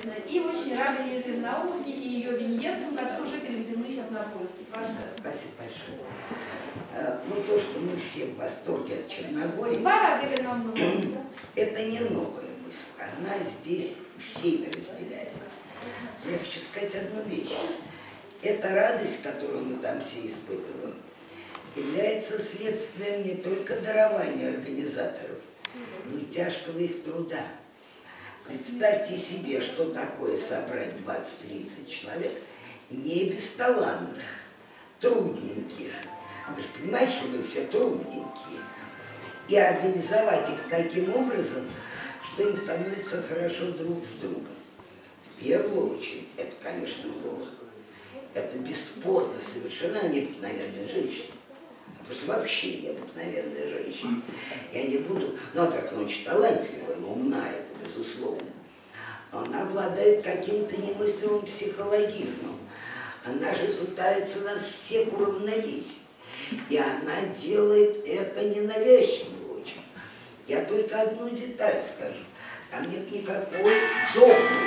интересно. И очень рады Елене Наумовне и ее виньеткам, которые уже переведены сейчас на польский. Пожалуйста. Спасибо большое. Ну, то, что мы все в восторге от Черногории, Два раза Елена Наумовна. это не новая мысль. Она здесь всеми разделяема. Я хочу сказать одну вещь. Эта радость, которую мы там все испытываем, является следствием не только дарования организаторов, но и тяжкого их труда. Представьте себе, что такое собрать 20-30 человек не бесталанных, трудненьких. Вы же понимаете, что мы все трудненькие. И организовать их таким образом, что им становится хорошо друг с другом. В первую очередь, это, конечно, Бог. Это бесспорно совершенно необыкновенная женщина. Просто вообще необыкновенная женщина. Я не буду, ну, во-первых, она очень талантливая, умна, это безусловно. Она обладает каким-то немыслимым психологизмом. Она же пытается нас всех уравновесить. И она делает это ненавязчиво очень. Я только одну деталь скажу. Там нет никакой догмы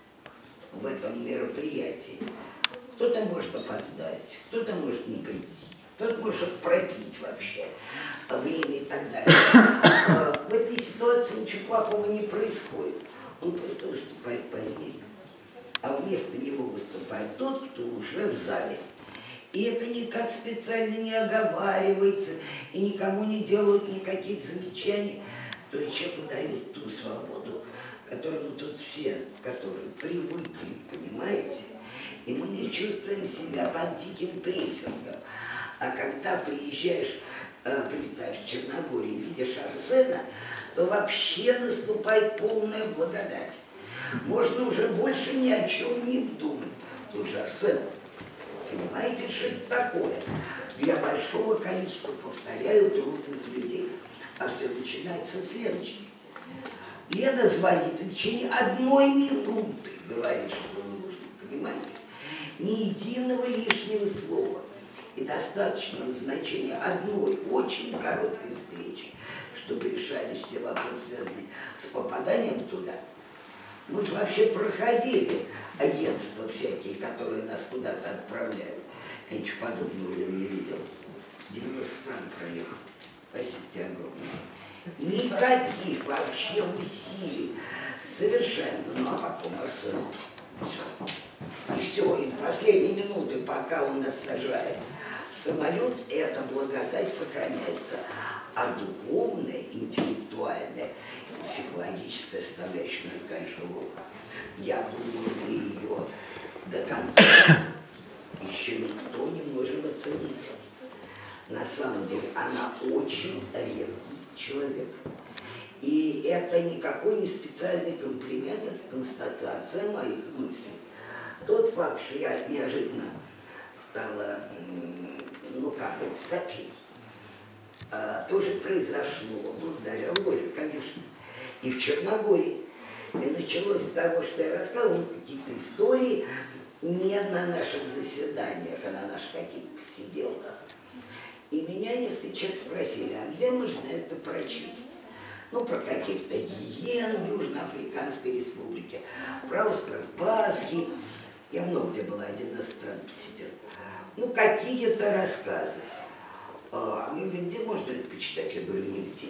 в этом мероприятии. Кто-то может опоздать, кто-то может не прийти, кто-то может пропить вообще время и так далее. В этой ситуации ничего плохого не происходит. Он просто выступает позднее. А вместо него выступает тот, кто уже в зале. И это никак специально не оговаривается, и никому не делают никаких замечаний. То есть человеку дают ту свободу, которую тут все, которые привыкли, понимаете? И мы не чувствуем себя под диким прессингом. А когда прилетаешь в Черногорию и видишь Арсена, то вообще наступает полная благодать. Можно уже больше ни о чем не думать. Тут же Арсен, понимаете, что это такое? Для большого количества, повторяю, трудных людей. А все начинается с Леночки. Лена звонит и в течение одной минуты говорит, что нужно, понимаете? Ни единого лишнего слова. И достаточно назначения одной очень короткой встречи, чтобы решались все вопросы, связанные с попаданием туда. Мы же вообще проходили агентства всякие, которые нас куда-то отправляют. Я ничего подобного не видел. 90 стран проехал. Спасибо тебе огромное. Никаких вообще усилий. Совершенно. Ну а потом Арсен. Все. И все. И в последние минуты, пока он нас сажает в самолет, эта благодать сохраняется. А духовная, интеллектуальная и психологическая составляющая, ну, это, конечно, Бог. Я думаю, мы ее до конца еще никто не можем оценить. На самом деле, она очень редкий человек. И это никакой не специальный комплимент, это констатация моих мыслей. Тот факт, что я неожиданно стала, ну как бы, писателем, тоже произошло благодаря Оле, конечно, и в Черногории. И началось с того, что я рассказывала какие-то истории не на наших заседаниях, а на наших каких-то посиделках. И меня несколько человек спросили, а где можно это прочесть? Ну, про каких-то гиен в Южноафриканской республике, про остров Пасхи. Я много где была, 11 стран посидела. Ну, какие-то рассказы. Мне говорят, где можно это почитать? Я говорю, нигде.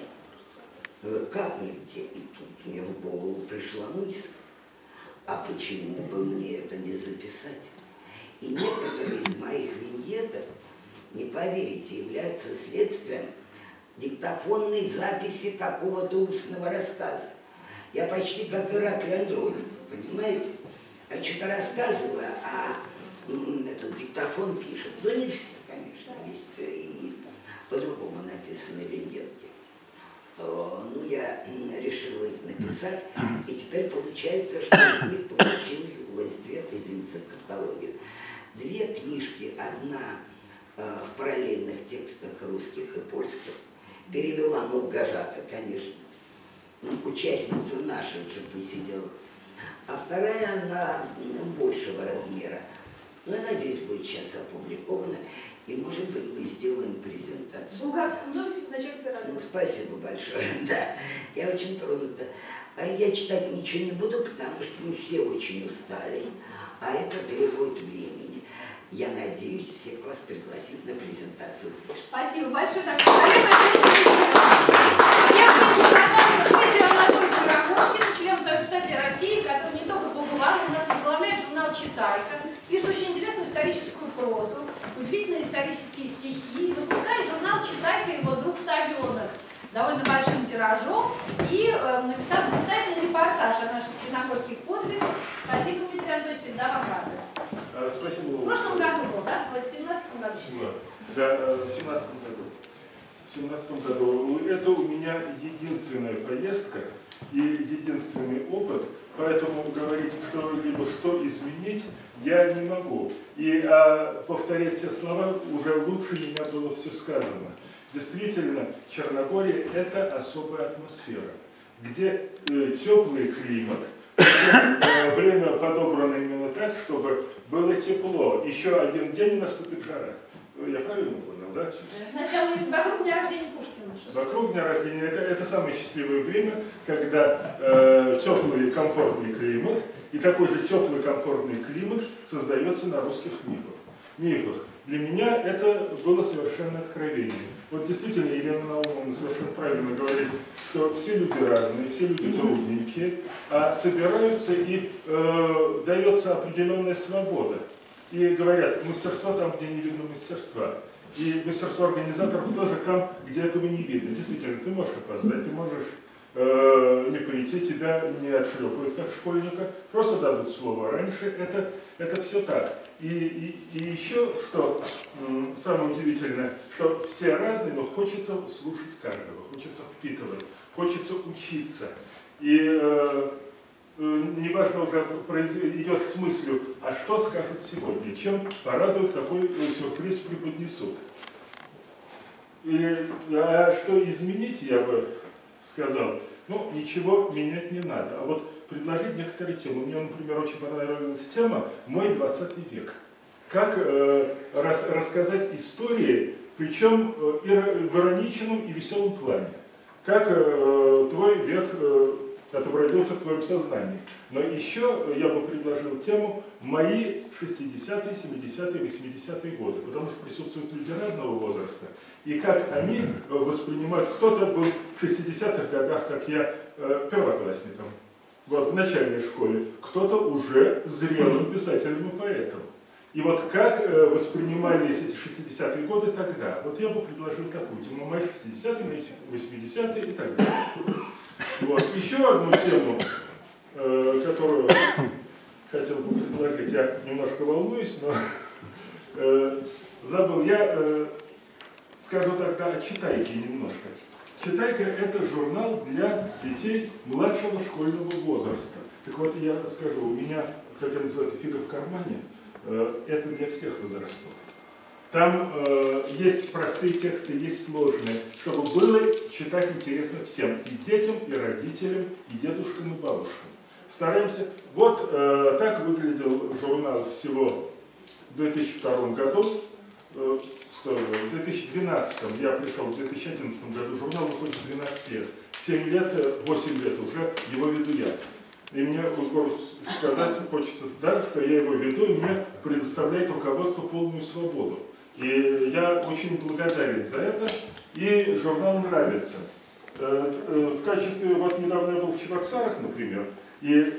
Как нигде? И тут мне в голову пришла мысль, а почему бы мне это не записать? И некоторые из моих виньеток, не поверите, являются следствием диктофонной записи какого-то устного рассказа. Я почти как Ираклий Андроников, понимаете? Я что-то рассказываю, а этот диктофон пишет. Ну, не все, конечно, есть и по-другому написаны виньетки. Ну, я решила их написать, и теперь получается, что из них получилось две, извините за тавтологию, две книжки, одна в параллельных текстах русских и польских, перевела Молгожата, конечно, участница наших же посиделок, а вторая она большего размера. Ну, я надеюсь, будет сейчас опубликована. И, может быть, мы сделаем презентацию. Булгарском доме начальник Ну, спасибо большое, да. Я очень тронута. А я читать ничего не буду, потому что мы все очень устали. А это требует времени. Я надеюсь всех вас пригласить на презентацию. Спасибо большое. Так, я хочу Дмитрию Анатольевичу Рогожкину, члену Союза писателей России, который не только побывал, у нас возглавляет журнал «Читайка», пишет очень интересную историческую прозу, удивительные исторические стихи, выпускает журнал «Читайка» его друг Савенок довольно большим тиражом и написал блистательный репортаж о наших черногорских подвигах. Спасибо, Дмитрий Анатольевич, всегда вам рады. Спасибо. В прошлом году был, да? В 2017 году? Да, в 2017 году. В 2017 году. Это у меня единственная поездка и единственный опыт, поэтому говорить что-либо, что изменить, я не могу. И повторять все слова уже лучше меня было все сказано. Действительно, Черногория – это особая атмосфера, где теплый климат, время подобрано именно так, чтобы было тепло. Еще один день и наступит жара. Я правильно понял, да? Сначала вокруг дня рождения Пушкина. Вокруг дня рождения это самое счастливое время, когда теплый комфортный климат, и такой же теплый комфортный климат создается на русских мифах. Для меня это было совершенно откровение. Вот действительно, Елена Наумовна совершенно правильно говорит, что все люди разные, все люди трудненькие, а собираются и дается определенная свобода. И говорят, мастерство там, где не видно мастерства. И мастерство организаторов тоже там, где этого не видно. Действительно, ты можешь опоздать, ты можешь не прийти, тебя не отшлепают как школьника, просто дадут слово раньше, это все так. И еще, что самое удивительное, что все разные, но хочется слушать каждого, хочется впитывать, хочется учиться. И неважно уже идет с мыслью, а что скажут сегодня, чем порадуют, какой сюрприз преподнесут. А что изменить, я бы сказал, ну, ничего менять не надо. А вот предложить некоторые темы. Мне, например, очень понравилась тема «Мой 20 век». Как рассказать истории, причем в ироничном и веселом плане. Как твой век отобразился в твоем сознании. Но еще я бы предложил тему «Мои 60-е, 70-е, 80-е годы», потому что присутствуют люди разного возраста, и как они воспринимают, кто-то был в 60-х годах, как я, первоклассником, вот, в начальной школе, кто-то уже зрелым писателем и поэтом. И вот как воспринимались эти 60-е годы тогда? Вот я бы предложил такую тему, мои 60-е, 80-е и так далее. Вот. Еще одну тему, которую хотел бы предложить, я немножко волнуюсь, но забыл, я скажу тогда о «Читайке» немножко. «Читайка» — это журнал для детей младшего школьного возраста. Так вот, я скажу, у меня, как я называю это, фига в кармане, это для всех возрастов. Там есть простые тексты, есть сложные, чтобы было читать интересно всем, и детям, и родителям, и дедушкам, и бабушкам. Стараемся. Вот так выглядел журнал всего в 2002 году. В 2012 я пришел, в 2011 году журнал выходит 12 лет. 7 лет, 8 лет уже его веду я. И мне сказать хочется, да, что я его веду, и мне предоставляет руководство полную свободу. И я очень благодарен за это, и журнал нравится. В качестве, вот недавно я был в Чебоксарах, например, и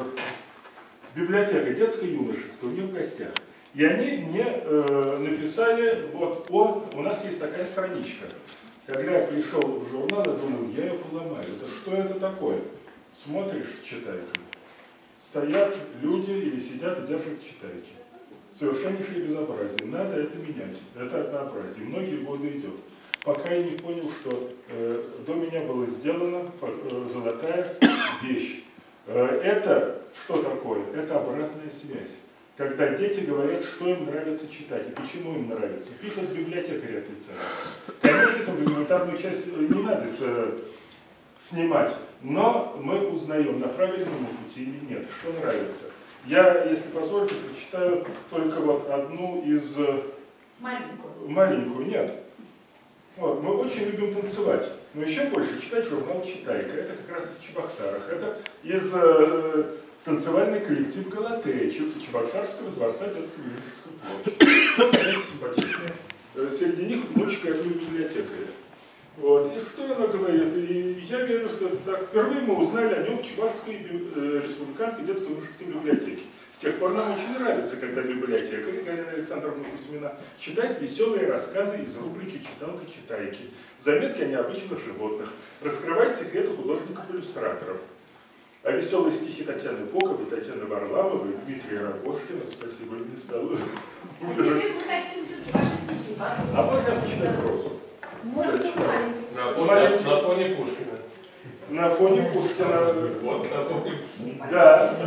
библиотека детско-юношеская у них в гостях. И они мне написали, вот у нас есть такая страничка. Когда я пришел в журнал, я думал, я ее поломаю. Это что это такое? Смотришь с «Читайкой». Стоят люди или сидят и держат «Читайки». Совершеннейшее безобразие. Надо это менять. Это однообразие. Многие годы идет. Пока я не понял, что до меня была сделана золотая вещь. Это что такое? Это обратная связь. Когда дети говорят, что им нравится читать и почему им нравится. Пишут библиотекари официально. Конечно, комплементарную часть не надо снимать, но мы узнаем, на правильном пути или нет, что нравится. Я, если позволите, прочитаю только вот одну из Маленькую. Маленькую, нет. Вот, мы очень любим танцевать, но еще больше читать журнал «Читайка». Это как раз из Чебоксарах. Это из танцевальный коллектив «Галатея» Чебоксарского дворца детско-юридического творчества. Знаете, симпатичные. Среди них внучка этого библиотекаря. Вот. И что она говорит? И я верю, что это так. Впервые мы узнали о нем в Чебоксарской республиканской детско-юридической библиотеке. С тех пор нам очень нравится, когда библиотекарь Галина Александровна Кузьмина читает веселые рассказы из рубрики «Читалка-читайки», заметки о необычных животных, раскрывает секреты художников-иллюстраторов. А веселые стихи Татьяны Боковой, Татьяны Варламовой, Дмитрия Рогожкина, спасибо, не стал. А теперь мы хотим все-таки ваши стихи. А можно я почитаю прозу? Может быть, маленький. На фоне Пушкина. На фоне Пушкина. Вот на фоне Пушкина. Да.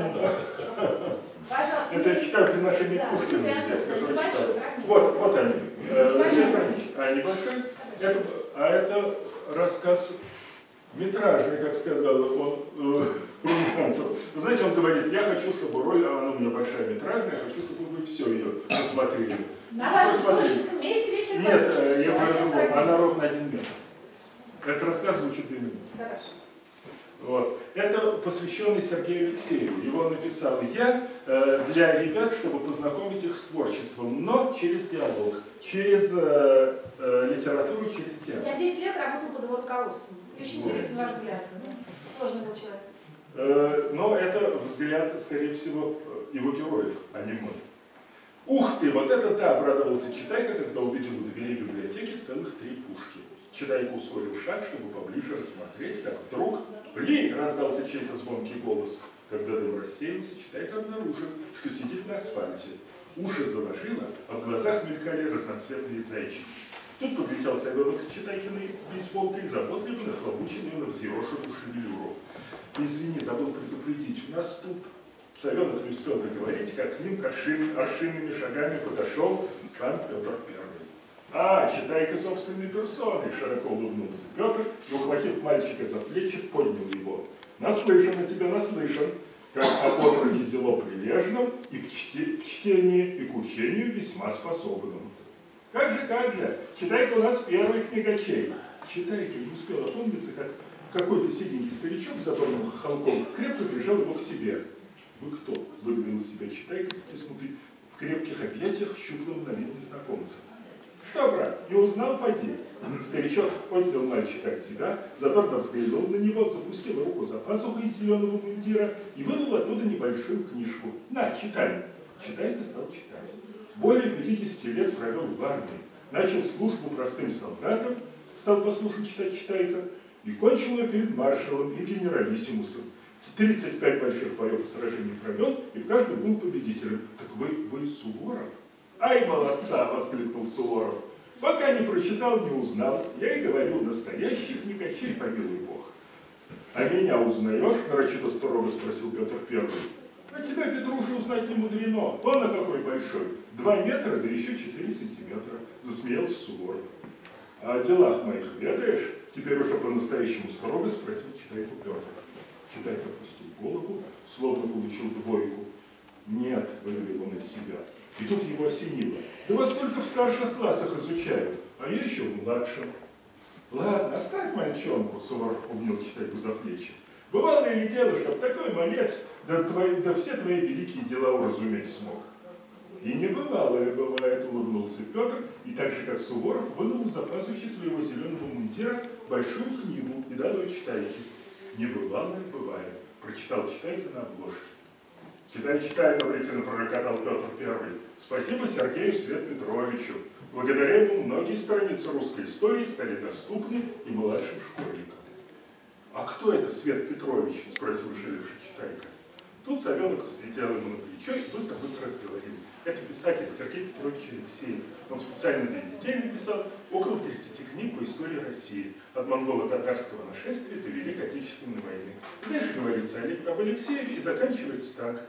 пожалуйста. Это я читаю приношение Да, Пушкина здесь, который небольшой читаю. фрагмент. Вот они. Две странички. А небольшой? Это рассказ метражный, как сказал он, Румянцев. Вы знаете, он говорит, я хочу, чтобы роль, она у меня большая метражная, я хочу, чтобы вы все ее посмотрели. На вашем творческом месте вечер. Нет, я про другую. Она ровно 1 метр. Это рассказ звучит 2 минуты. Хорошо. Вот. Это посвященный Сергею Алексееву. Его написал я для ребят, чтобы познакомить их с творчеством, но через диалог, через литературу, через тему. Я 10 лет работал под его руководством. Очень интересен ваш взгляд. Сложный был человек. Но это взгляд, скорее всего, его героев, а не мой. Ух ты, вот это да, обрадовался Читайка, когда увидел у дверей библиотеки целых 3 пушки. Читайка ускорил шаг, чтобы поближе рассмотреть, как вдруг «Пли!» раздался чей-то звонкий голос. Когда дым рассеялся, Читайка обнаружил, что сидит на асфальте. Уши заложило, а в глазах мелькали разноцветные зайчики. Тут подлетел Савенок с Читайкиной бейсболкой, заботливо нахлобучил ее на взъерошенную шевелюру. «Извини, забыл предупредить, у нас тут...» Савенок не успел договорить, как к ним аршинными шагами подошел сам Петр Первый. «А, Читайка собственной персоной!» — широко улыбнулся Петр и, ухватив мальчика за плечи, поднял его. «Наслышан на тебя, наслышан, как о отроке зело прилежном и в чтении и к учению весьма способным». Как же, Читайка у нас первый книгачей. Читайка не успел опомниться, как какой-то седенький старичок с задорным хохолком крепко прижал его к себе. «Вы кто?» — выдвинул себя Читайка, стиснутый в крепких объятиях щуплым на вид незнакомца. «Что, брат, не узнал, поди?» Старичок поднял мальчика от себя, задорно взглянул на него, запустил руку за пазуху из зеленого мундира и вынул оттуда небольшую книжку. «На, читай!» Читайка стал читать. Более 50 лет провел в армии, начал службу простым солдатом, стал послушно читать Читайка, и кончил ее перед маршалом и генералиссимусом. 35 больших боев и сражений провел, и в каждом был победителем. «Так вы Суворов?» «Ай, молодца!» — воскликнул Суворов. «Пока не прочитал, не узнал. Я и говорю, настоящий книгачей, помилуй Бог». «А меня узнаешь?» — нарочито строго спросил Петр Первый. «А тебя, Петруша, узнать не мудрено. Вон на какой большой. 2 метра, да еще 4 сантиметра», — засмеялся Суворов. «А о делах моих ведаешь?» — теперь уже по-настоящему строго спросил Читайку Петр. Читайка опустил голову, словно получил двойку. «Нет», — выдавил он из себя. И тут его осенило. «Да вас только в старших классах изучают, а я еще в младшем». «Ладно, оставь мальчонку», — Суворов обнял Читайку за плечи. «Бывало ли дело, чтоб такой малец, да все твои великие дела уразуметь смог?» «И не бывало ли бывает», — улыбнулся Петр, и так же, как Суворов, вынул из-за пазухи своего зеленого мундира большую книгу и дал ее Читайке. «Не бывало ли бывает», — прочитал Читайка на обложке. «Читай», — одобрительно пророкотал Петр Первый. «Спасибо Сергею Свет Петровичу. Благодаря ему многие страницы русской истории стали доступны и младшим школьникам». «А кто это Свет Петрович?» — спросил ошалевший Читайка. Тут Савенок взлетел ему на плечо и быстро-быстро разговорил. Это писатель Сергей Петрович Алексеев. Он специально для детей написал около 30 книг по истории России, от монголо-татарского нашествия до Великой Отечественной войны. И дальше говорится об Алексееве и заканчивается так.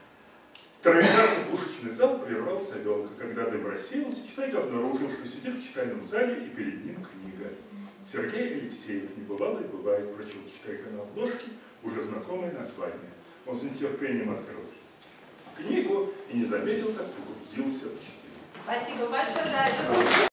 Троекратный пушечный зал прервал Савенка. Когда дым рассеялся, Читайка обнаружил, что сидит в читальном зале и перед ним книга. Сергей Алексеев, не бывало и бывает, прочел Читайка на обложке, уже знакомое название. Он с нетерпением открыл книгу и не заметил, как погрузился в чтение. Спасибо большое. Да, это